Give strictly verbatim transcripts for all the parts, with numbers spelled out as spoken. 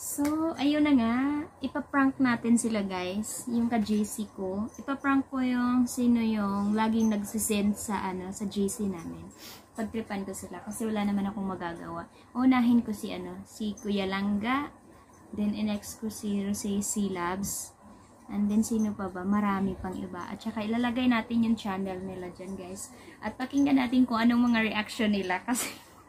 So, ayun na nga, ipaprank natin sila guys, yung ka-J C ko. Ipaprank ko yung sino yung laging nagsisend sa ano sa J C namin. Pagtripan ko sila kasi wala naman akong magagawa. Unahin ko si ano, si Kuya Langga, then in-next ko si Rosé C Labs, and then sino pa ba? Marami pang iba. At saka ilalagay natin yung channel nila dyan guys. At pakinggan natin kung anong mga reaction nila kasi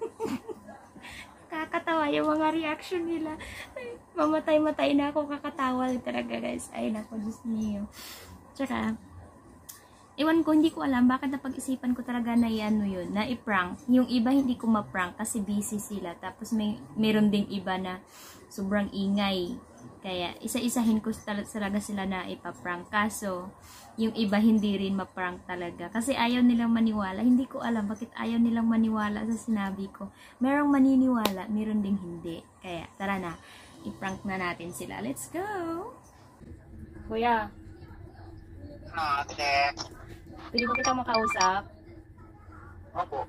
kakatawa yung mga reaction nila. Ay, mamatay-matay na ako kakatawa talaga guys. Ay nako, Diyos niyo. Tsaka, iwan ko, hindi ko alam bakit napag-isipan ko talaga na i-ano yun, na i-prank. Yung iba hindi ko ma-prank kasi busy sila. Tapos may meron ding iba na sobrang ingay. Kaya isa-isahin ko talaga sila na ipaprank. Kaso, yung iba hindi rin ma-prank talaga. Kasi ayaw nilang maniwala. Hindi ko alam bakit ayaw nilang maniwala sa sinabi ko. Merong maniniwala, meron ding hindi. Kaya, tara na. I-prank na natin sila. Let's go! Kuya. Ah, ate. Pwede ba kita makausap? Opo.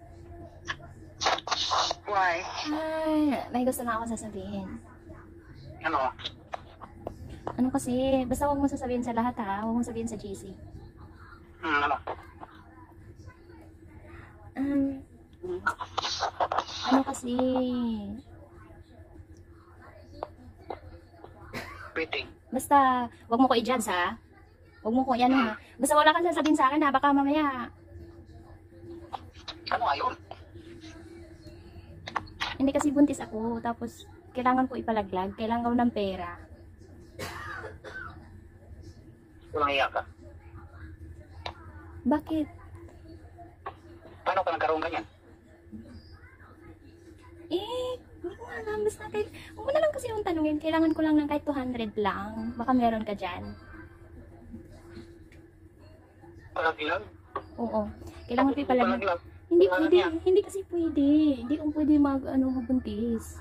Why? Ay, may gusto na ako sasabihin. Ano? Ano kasi, basta huwag mo sasabihin sa lahat ha. Huwag mo sabihin sa J C. Hmm, ano? Um, ano kasi, Waiting. basta, huwag mo ko i-judge ha. Huwag mo ko i-ano ha. Basta wala kang sasabihin sa akin ha. Baka mamaya, Ano ayun? hindi kasi buntis ako. Tapos, kailangan ko ipalaglag. Kailangan ko ng pera. Walang iya ka. Bakit? Paano ka nagkaroon ganyan? Eh, hindi ko alam. Basta kahit, huwag mo na lang kasi yung tanungin. Kailangan ko lang ng kahit two hundred lang. Baka meron ka dyan. Palaglag? Oo. Kailangan ko ipalaglag. Palaglag? Hindi Wala pwede. niya. Hindi kasi pwede. Hindi kung pwede mag, ano, mabuntis.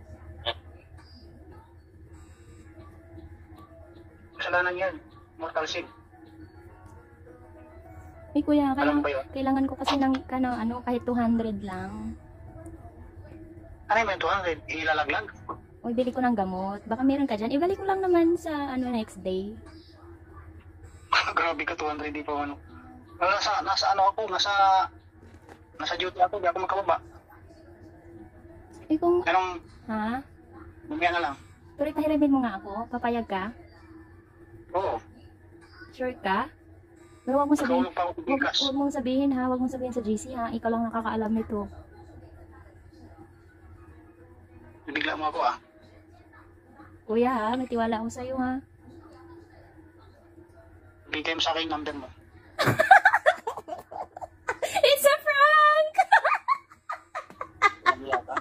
Kasalanan yan. Mortal sin. Eh kuya, Alam kailangan, ba yun? kailangan ko kasi ng kano, ano, kahit two hundred lang. Ano yung two hundred? Ilalaglag? O bili ko ng gamot. Baka meron ka dyan. Ibalik ko lang naman sa ano next day. Grabe ka, two hundred. Di pa ano. Nasa, nasa ano ako, nasa nasa duty ako, di ako makababa. Eh kung, Anong, ha? bumaya na lang. Pero ipahiramin mo nga ako. Papayag ka? Oo. Sure ka? Pero wag mo sabihin, Tulong pa ako wag, bigas. wag mong sabihin ha. Wag mong sabihin sa J C ha. Ikaw lang nakakaalam nito. Nabigla mo ako ah. Kuya ha, may tiwala ako sa'yo ha. Bigay mo sa akin yung number mo. It's a prank! Nabigla ka.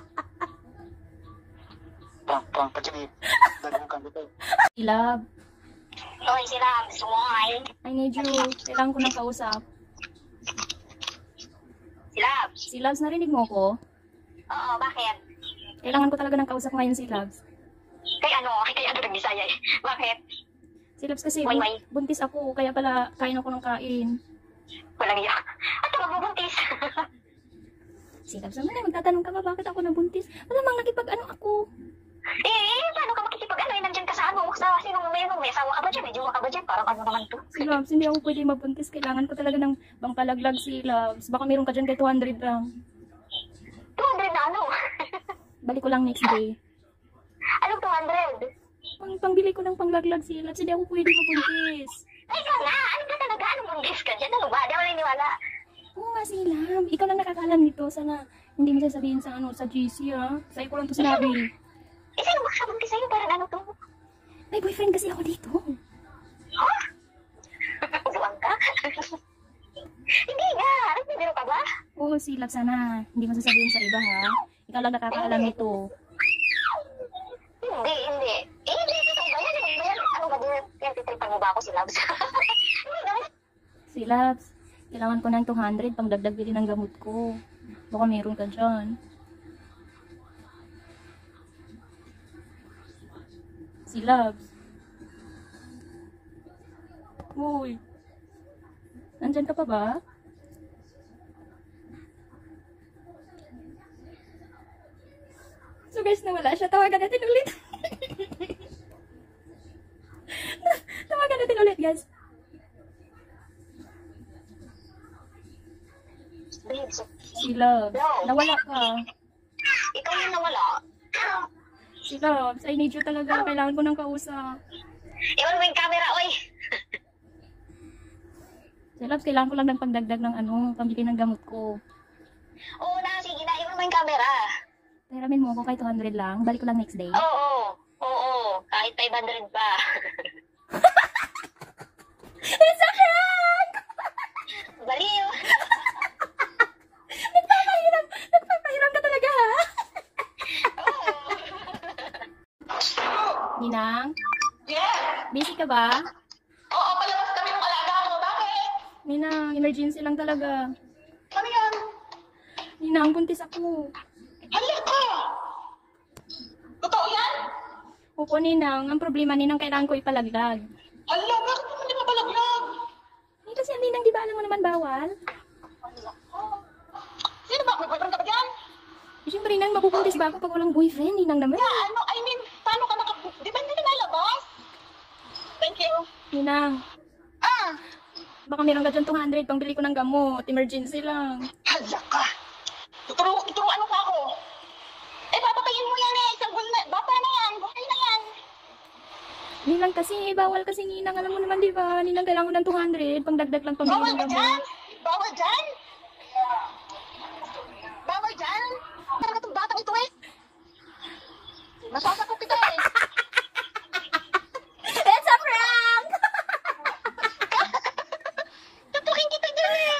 Prank, prank pa dyan eh. Dagugan dito. Love, Hoy, si Rams, why? I need you. Kailangan ko ng kausap. Si Labs? Si Loves, narinig mo ko? Oo, bakit? Kailangan ko talaga ng kausap ngayon si Loves. Kay ano, kay ano nagbisaya eh. Bakit? Si Loves kasi Why, bun- why? buntis ako, kaya pala kain ako ng kain. Walang iya. At ako magbubuntis. Si Loves naman eh, magtatanong ka ba bakit ako nabuntis? Wala mang nakipag-ano ako. eh, eh, paano ka makikipag-ano eh? Nandyan ka sa ano? Sa sino mo may, may asawa ka ba dyan? May jowa ka ba dyan? Parang ano naman to? Si Loves, hindi ako pwede mabuntis. Kailangan ko talaga ng pangpalaglag si Loves. Baka meron ka dyan kay two hundred lang. two hundred na ano? Balik ko lang next day. Anong two hundred? Pang, pangbili ko ng panglaglag si Loves, hindi ako pwede mabuntis. Ay ka nga! Ano ba talaga? Anong buntis ka dyan? Ano ba? Di ako naniniwala. Oo nga si Loves. Ikaw lang nakakaalam nito. Sana hindi mo sasabihin sa ano sa G C ha. Sa'yo ko lang to sinabi. Eh, sino makakabuntis sa'yo? Parang ano to? May boyfriend kasi ako dito. Ha? Buwang ka? Hindi nga! Ano, meron ka ba? Oo, si Loves, sana hindi mo sasabihin sa iba ha. Ikaw lang nakakaalam nito. Hindi, hindi. Eh, hindi, hindi ba yan? Hindi ba yan? Ano ba din? Pinagtitripan mo ba ako si Labs? Hindi naman. Si Loves, kailangan ko ng two hundred pang dagdag bili ng gamot ko. Baka meron ka dyan. Si Loves. Uy. Nandyan ka pa ba? So guys, nawala siya. Tawagan natin ulit. Yes. Babe, Si Love. Nawala ka. ikaw yung nawala. Si Love, I need you talaga. Kailangan ko ng kausap. Iwan mo yung camera, oy. Si Love, kailangan ko lang ng pagdagdag ng ano, pambili ng gamot ko. Oo na, sige na, iwan mo yung camera. Pahiramin mo ako kahit two hundred lang. Balik ko lang next day. Oo, oo, kahit five hundred pa. It's a prank! Baliw. Nagpapahiram. Nagpapahiram ka talaga, ha? Oo. Ninang, Yeah. busy ka ba? Oo, palabas kami ng alaga mo. Bakit? Ninang, emergency lang talaga. Ano yan? Ninang, buntis ako. Hala ka! Totoo yan? Opo, Ninang. Ang problema, Ninang, kailangan ko ipalaglag. Hala, bakit mo hindi mapalaglag? Eh, kasi ang Ninang, di ba alam mo naman bawal? Sino ba? May boyfriend ka ba dyan? Eh, Siyempre, Ninang, mabubuntis ba ako pag walang boyfriend? Ninang naman. Yeah, ano, I mean, paano ka naka... Di ba hindi ka nalabas? Thank you. Ninang, Ah! baka meron ka dyan two hundred pang bili ko ng gamot. Emergency lang. Hala ka! Tuturo, tuturuan mo pa ako. Eh, papatayin mo yan eh. Isang na, bata na yan. Okay na yan. Ninang kasi, bawal kasi Ninang. Alam mo naman, di ba? Ninang, kailangan ko ng two hundred pang dagdag lang pang bili Bawal ng ba dyan? gamot. Bawal dyan? Bawal dyan? Parang itong batang ito eh. Masasakot kita eh. It's a prank! Tutukin kita dyan eh.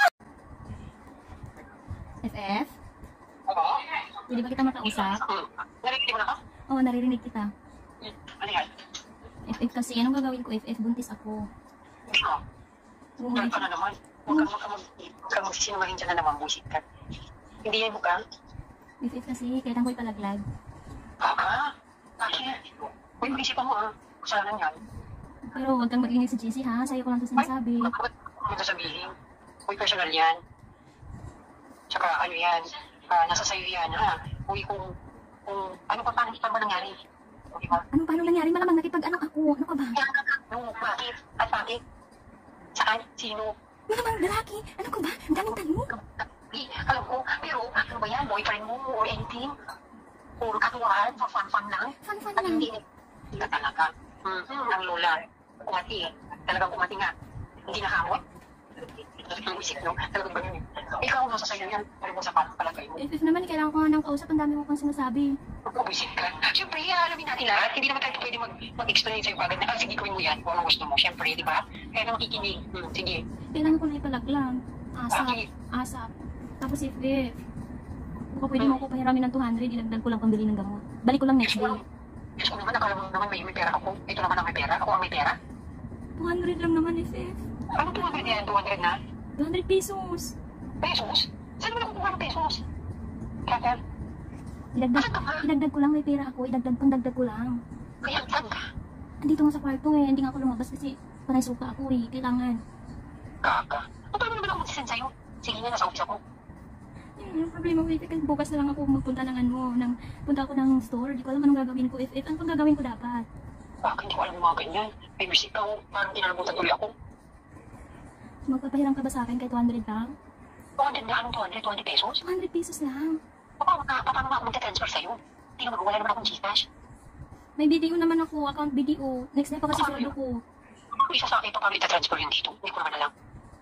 F F, Oo? pwede ba kita makausap? Hmm. Narinig mo na ako? Oo, naririnig kita. Hmm. Ano yan? F F kasi, anong gagawin ko? F F, buntis ako. Hindi mo. Oo, Ano ka na naman? Huwag kang huwag kang mag- huwag kang magsisinungaling dyan na naman. Bullshit ka. Hindi yan bukang. F F kasi, kailangan ko ipalaglag. Baka? Bakit? Uy, mag-isipan mo ah. Kasalanan yan. Pero huwag kang mag-ingay sa J C ha, sa'yo ko lang ito sinasabi. Bakit mo ito sabihin? Uy, personal yan. Tsaka ano yan, ah, nasa sayo yan ha. Uy, kung, kung, ano pa, paano, paano ba nangyari? O, di ba? Anong paano nangyari? Malamang nakipag-ano ako. Ano ka ba? No, bakit? At bakit? Saan? Sino? Malamang lalaki. Ano ka ba? Ang daming tanong. Eh, alam ko, pero ano ba yan? Boyfriend mo or anything? Or katuwahan? For fun-fun lang? Fun-fun At lang. hindi, hindi ka talaga. Hmm, ang lola. Kumati eh. Talagang kumati nga. Hindi nakamot. Ang isip, no? Talagang ganyan eh. Ikaw, nasa sayo yan. Ano mo sa palagay mo? F F naman, kailangan ko nga ng kausap. Ang dami ko pang sinasabi. Mag-isip ka. Siyempre, alamin natin lahat. Hindi naman tayo pwede mag- mag-explain sa'yo agad na, ah, sige, gawin mo yan kung ano gusto mo. Siyempre, di ba? Kaya na makikinig. Hmm, sige. Kailangan ko na ipalaglag. Asap. Bakit? Asap. Tapos F F. Baka pwede mo ako pahiramin ng two hundred. Ilagdag ko lang pambili ng gamot. Balik ko lang next day. Diyos ko naman, akala mo naman may, may pera ako. Ito naman ang may pera. Ako ang may pera. two hundred lang naman, F F. Ano two hundred yan? two hundred na? two hundred pesos. Pesos? Saan mo nakukuha ng pesos? Kaya, Idagdag, idagdag ko lang. May pera ako. Idagdag, pangdagdag ko lang. kaya saan ka? Andito nga sa kwarto eh. Hindi nga ako lumabas kasi panay suka ako eh. Kailangan. Kaka. O paano naman ako magsisend sa'yo? Sige na, nasa office ako. Yun, yung problema ko, F F, kasi bukas na lang ako magpunta ng ano, ng, punta ako ng store. Di ko alam anong gagawin ko, F F. Ano pang gagawin ko dapat? Bakit hindi ko alam yung mga ganyan? May music ka, parang kinalabutan tuloy ako. Magpapahiram ka ba sa akin kahit two hundred lang? two hundred na, anong two hundred? two hundred pesos? two hundred pesos lang. O paano ka, paano nga ako magta-transfer sa'yo? Hindi naman, wala naman akong Gcash. May video naman ako, account video. Next day pa kasi sweldo ko. Isa sa akin, paano ita-transfer yun dito? Hindi ko naman alam.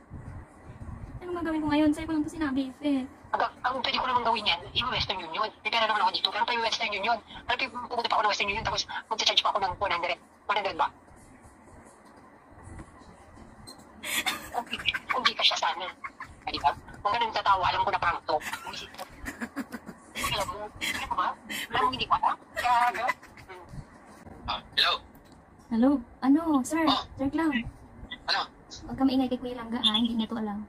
Anong gagawin ko ngayon? Sa'yo ko lang ito sinabi, F F. Ang, ang pwede ko naman gawin yan, i-Western Union. May pera naman ako dito, pero pa yung Western Union. Ano pa yung pupunta pa ako ng Western Union, tapos magcha-charge pa ako ng one hundred. one hundred ba? Okay, kung di ka siya sana. Ay, di ba? Kung ganun tatawa, alam ko na prank to. Umisip ko. Alam mo, ano ko ba? Alam mo, hindi ko alam. Kaya, hmm. Ah, hello? Hello? Ano? Sir? Oh. Sir Clown. Ano? Huwag ka maingay kay Kuya Langga ha. Hindi niya to alam.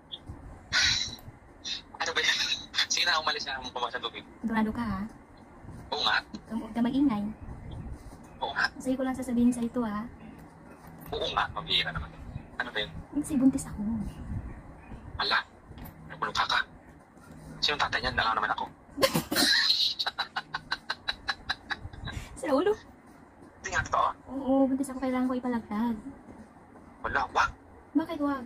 Ano ba yan? Sige na, umalis na akong pumasok sa tubig. Sigurado ka ha. Oo nga. Huwag ka mag-ingay. Oo nga. Sa'yo ko lang sasabihin sa ito ha. Oo nga. Mabihira naman. Ano ba yun? Kasi buntis ako. Ala. Nagulong ka ka. Sino tatay niyan? Nalang naman ako. Sa ulo? Hindi nga totoo. Oo, buntis ako. Kailangan ko ipalagtag. Wala, wag. Bakit wag?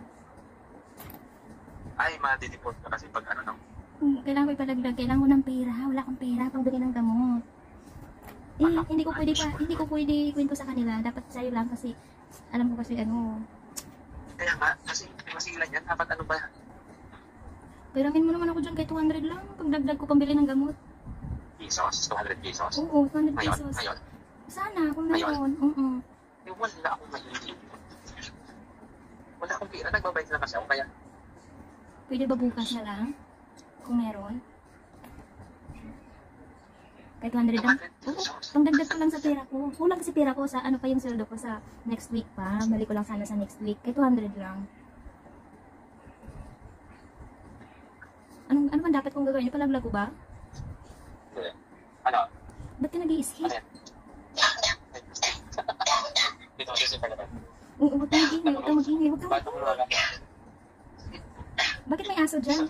Ay, madidipot ka kasi pag ano no. Hmm, Kailangan ko ipalagdag. Kailangan ko ng pera. Wala akong pera pang bili ng gamot. Eh, hindi ko pwede pa, hindi ko pwede kwento sa kanila. Dapat sa'yo lang kasi, alam ko kasi ano, Kaya nga, kasi masilan yan. Dapat ano ba? peramin mo naman ako dyan kay two hundred lang. Pagdagdag ko pambili ng gamot. Pesos? two hundred pesos? Oo, two hundred Ngayon? pesos. Ngayon? Sana, kung Ngayon? meron. Oo. Eh, wala akong mahilig. Wala akong pira. Nagbabayad lang kasi ako. Kaya, Pwede ba bukas na lang? Kung meron? Kay two hundred lang? Oo, pangdagdag ko lang sa pera ko. Kulang kasi pera ko sa ano pa yung sweldo ko sa next week pa. Balik ko lang sana sa next week. Kay two hundred lang. Anong, ano man dapat kong gagawin? Ipalaglag ko ba? eh, ano? Ba't ka nag-i-skip? Ano yan? Dito kasi si Pagkakas. Oo, huwag kang mag-ingay. Huwag kang mag-ingay. Huwag kang Ba't mo wala? Bakit may aso dyan?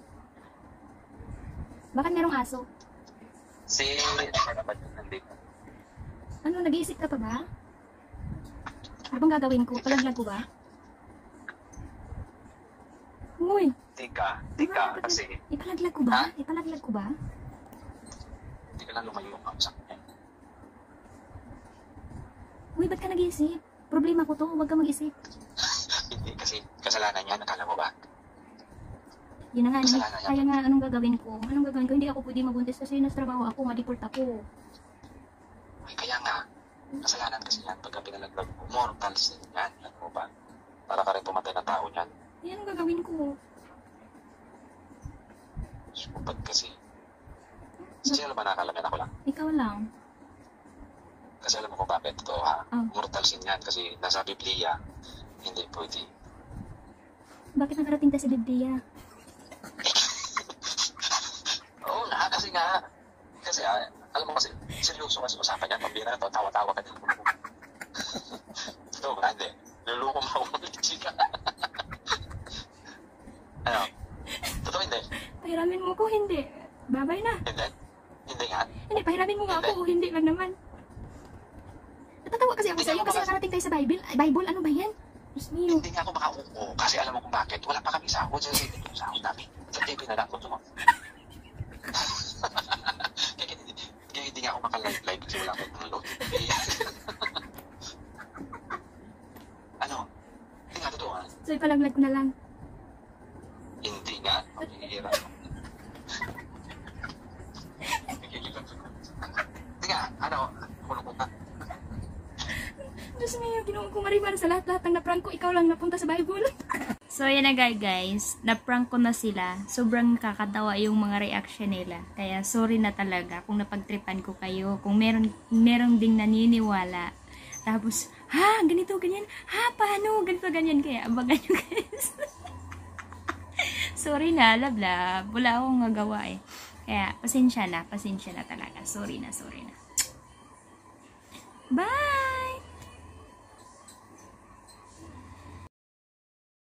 Bakit merong aso? Si, ano ba yun? Nandito. Ano, nag-iisip ka pa ba? Ano bang gagawin ko? Palaglag ko ba? Uy! Tika, tika, kasi Ipalaglag ko ba? Ipalaglag ko ba? hindi ka lang lumayo ang sa kanya. Uy, ba't ka nag-iisip? Problema ko to, huwag ka mag-isip. Hindi, kasi kasalanan niya. Nakala mo ba? Yun na nga, hindi, Kasalanan niya. kaya nga, anong gagawin ko? Anong gagawin ko? Hindi ako pwede mabuntis kasi nasa trabaho ako, ma-deport ako. Ay, kaya nga. Kasalanan kasi yan pagka pinalaglag mo. Mortal sin yan. Alam mo ba? Para ka rin pumatay ng tao niyan. Eh, anong gagawin ko? Sumpad kasi. Sino ba nakakalamin ako lang? Ikaw lang. Kasi alam mo kung bakit ito ha? Oh. Mortal sin yan kasi nasa Biblia. Hindi pwede. Bakit nakarating tayo sa Biblia? Oo nga, kasi nga. Kasi ah, alam mo kasi, seryoso kasi usapan yan. Pambira na to, tawa-tawa ka din. Ito ba? Hindi. Luluko mo ako ng chika. Ano? Totoo hindi? Pahiramin mo ko, hindi. Babay na. Hindi? Hindi nga. Hindi, pahiramin mo nga ako, o hindi lang naman. Natatawa kasi ako sa iyo kasi nakarating tayo sa Bible. Ay, Bible, ano ba yan? Diyos mio. Hindi nga ako makaupo kasi alam mo kung bakit. Wala pa kami sahod. Sa saving yung sahod namin. Sa T V na lang ko ito. kaya, hindi, kaya hindi nga ako makalive-live kasi wala akong load. Ano? Hindi nga totoo ha? So, ipalaglag ko na lang. Hindi nga. Pagkikira. Hindi nga. Ano? Kulong ko ka. Diyos mio, ginoon ko maribar sa lahat-lahat ng naprank ko, ikaw lang napunta sa Bible. So, yan na guys, naprank ko na sila. Sobrang kakatawa yung mga reaction nila. Kaya, sorry na talaga kung napagtripan ko kayo. Kung meron, meron ding naniniwala. Tapos, ha, ganito, ganyan. Ha, paano? Ganito, ganyan. Kaya, abangan nyo guys. Sorry na, love love. Wala akong magawa eh. Kaya, pasensya na, pasensya na talaga. Sorry na, sorry na. Bye!